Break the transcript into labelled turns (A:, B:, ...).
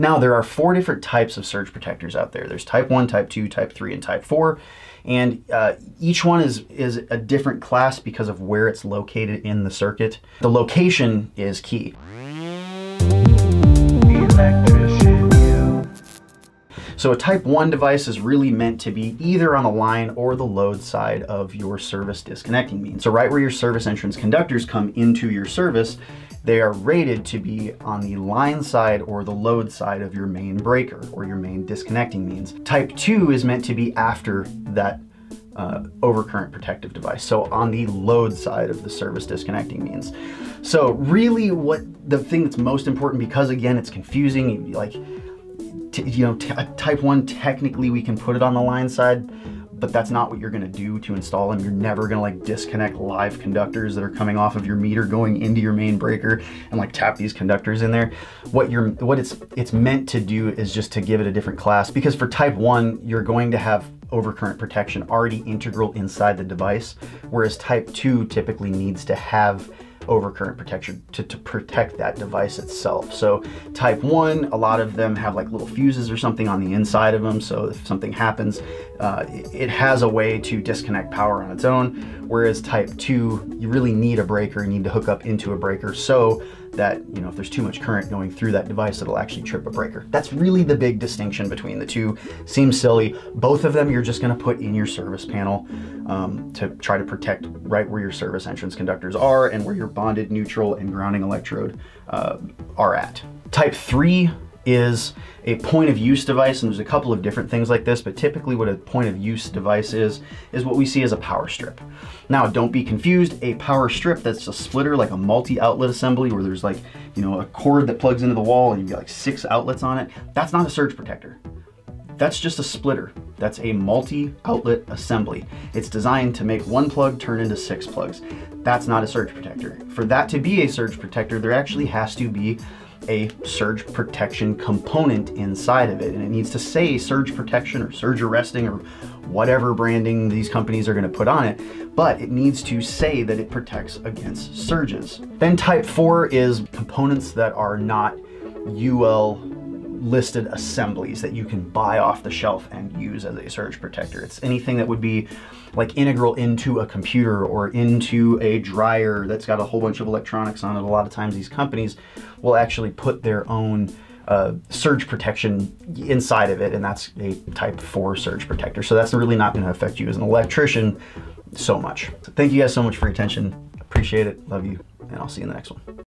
A: Now, there are 4 different types of surge protectors out there. There's type 1, type 2, type 3, and type 4. And each one is a different class because of where it's located in the circuit. The location is key. Electrician, yeah. So a type 1 device is really meant to be either on the line or the load side of your service disconnecting means. So right where your service entrance conductors come into your service, they are rated to be on the line side or the load side of your main breaker or your main disconnecting means. Type 2 is meant to be after that overcurrent protective device, so on the load side of the service disconnecting means. So really the thing that's most important, because again, it's confusing, like, type 1, technically we can put it on the line side, but that's not what you're gonna do to install them. You're never gonna like disconnect live conductors that are coming off of your meter going into your main breaker and like tap these conductors in there. What it's meant to do is just to give it a different class, because for type 1, you're going to have overcurrent protection already integral inside the device, whereas type 2 typically needs to have overcurrent protection to protect that device itself. So type 1, a lot of them have like little fuses or something on the inside of them, so if something happens, it has a way to disconnect power on its own, whereas type 2, you really need a breaker, you need to hook up into a breaker so that, if there's too much current going through that device, it'll actually trip a breaker. That's really the big distinction between the two. Seems silly. Both of them you're just gonna put in your service panel to try to protect right where your service entrance conductors are and where your bonded neutral and grounding electrode are at. Type 3 is a point of use device, and there's a couple of different things like this, but typically what a point of use device is what we see as a power strip. Now, don't be confused, a power strip that's a splitter, like a multi-outlet assembly where there's like, a cord that plugs into the wall and you've got like 6 outlets on it, that's not a surge protector. That's just a splitter. That's a multi-outlet assembly. It's designed to make 1 plug turn into 6 plugs. That's not a surge protector. For that to be a surge protector, there actually has to be a surge protection component inside of it, and it needs to say surge protection or surge arresting or whatever branding these companies are going to put on it, but it needs to say that it protects against surges. Then type 4 is components that are not UL listed assemblies that you can buy off the shelf and use as a surge protector. It's anything that would be like integral into a computer or into a dryer that's got a whole bunch of electronics on it. A lot of times these companies will actually put their own surge protection inside of it, and that's a type 4 surge protector. So that's really not going to affect you as an electrician so much. So thank you guys so much for your attention. Appreciate it. Love you. And I'll see you in the next one.